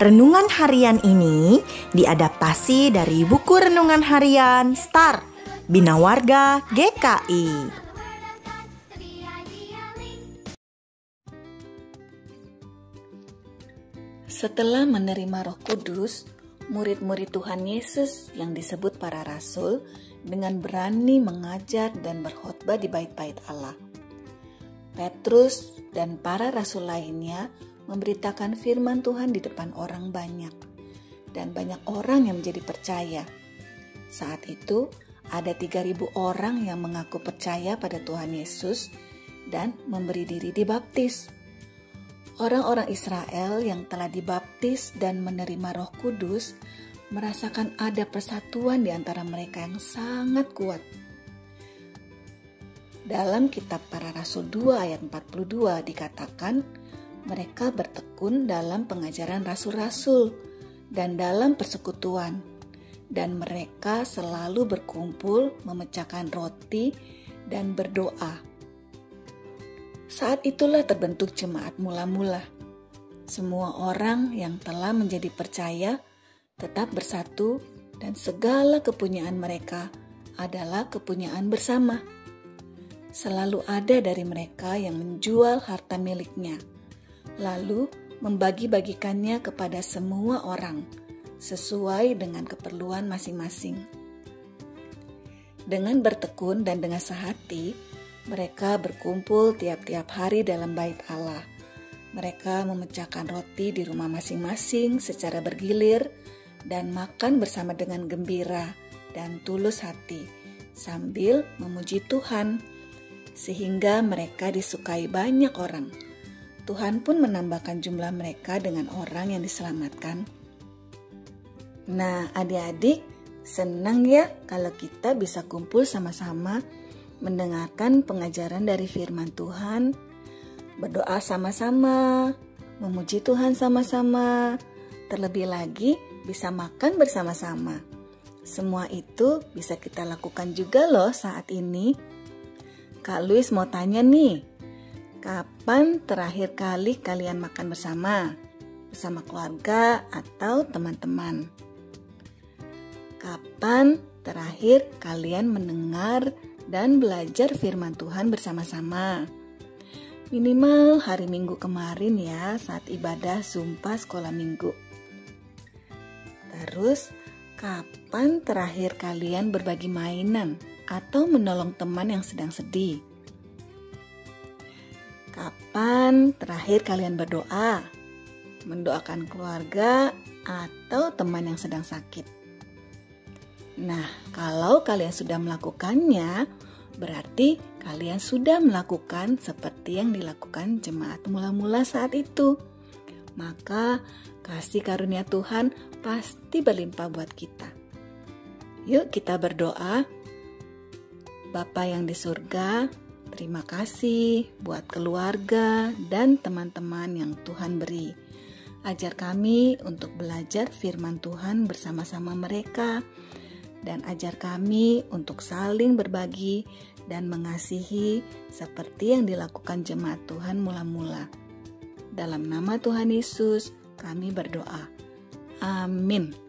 Renungan harian ini diadaptasi dari buku renungan harian Star Bina Warga GKI. Setelah menerima Roh Kudus, murid-murid Tuhan Yesus yang disebut para rasul dengan berani mengajar dan berkhotbah di bait-bait Allah. Petrus dan para rasul lainnya memberitakan firman Tuhan di depan orang banyak, dan banyak orang yang menjadi percaya. Saat itu ada 3.000 orang yang mengaku percaya pada Tuhan Yesus dan memberi diri dibaptis. Orang-orang Israel yang telah dibaptis dan menerima Roh Kudus merasakan ada persatuan di antara mereka yang sangat kuat. Dalam kitab Para Rasul 2 ayat 42 dikatakan, mereka bertekun dalam pengajaran rasul-rasul dan dalam persekutuan, dan mereka selalu berkumpul memecahkan roti dan berdoa. Saat itulah terbentuk jemaat mula-mula. Semua orang yang telah menjadi percaya tetap bersatu, dan segala kepunyaan mereka adalah kepunyaan bersama. Selalu ada dari mereka yang menjual harta miliknya, lalu membagi-bagikannya kepada semua orang sesuai dengan keperluan masing-masing. Dengan bertekun dan dengan sehati, mereka berkumpul tiap-tiap hari dalam bait Allah. Mereka memecahkan roti di rumah masing-masing secara bergilir dan makan bersama dengan gembira dan tulus hati sambil memuji Tuhan, sehingga mereka disukai banyak orang. Tuhan pun menambahkan jumlah mereka dengan orang yang diselamatkan. Nah, adik-adik, senang ya kalau kita bisa kumpul sama-sama mendengarkan pengajaran dari firman Tuhan, berdoa sama-sama, memuji Tuhan sama-sama, terlebih lagi bisa makan bersama-sama. Semua itu bisa kita lakukan juga loh saat ini. Kak Luis mau tanya nih, kapan terakhir kali kalian makan bersama keluarga atau teman-teman? Kapan terakhir kalian mendengar dan belajar firman Tuhan bersama-sama? Minimal hari Minggu kemarin ya, saat ibadah Zumpa sekolah minggu. Terus, kapan terakhir kalian berbagi mainan atau menolong teman yang sedang sedih? Kapan terakhir kalian berdoa, mendoakan keluarga atau teman yang sedang sakit? Nah, kalau kalian sudah melakukannya, berarti kalian sudah melakukan seperti yang dilakukan jemaat mula-mula saat itu. Maka kasih karunia Tuhan pasti berlimpah buat kita. Yuk kita berdoa. Bapa yang di surga, terima kasih buat keluarga dan teman-teman yang Tuhan beri. Ajar kami untuk belajar firman Tuhan bersama-sama mereka, dan ajar kami untuk saling berbagi dan mengasihi seperti yang dilakukan jemaat Tuhan mula-mula. Dalam nama Tuhan Yesus kami berdoa. Amin.